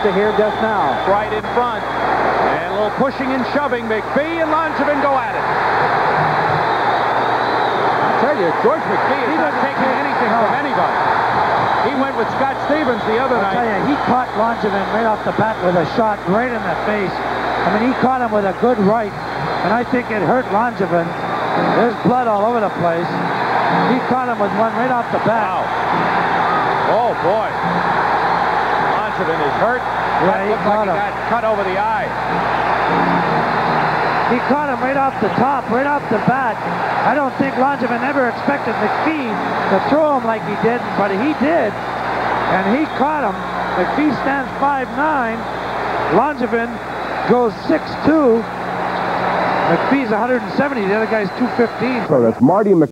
to here just now. Right in front. And a little pushing and shoving. McPhee and Langevin go at it. I tell you, George McPhee is not taking anything from anybody. He went with Scott Stevens the other night. I tell you, he caught Langevin right off the bat with a shot right in the face. I mean, he caught him with a good right, and I think it hurt Langevin. There's blood all over the place. He caught him with one right off the bat. Wow. Oh, boy. Langevin is hurt. Yeah, That looked like he got cut over the eye. He caught him right off the top, right off the bat. I don't think Langevin ever expected McPhee to throw him like he did, but he did. And he caught him. McPhee stands 5'9". Langevin goes 6'2". McPhee's 170. The other guy's 215. So that's Marty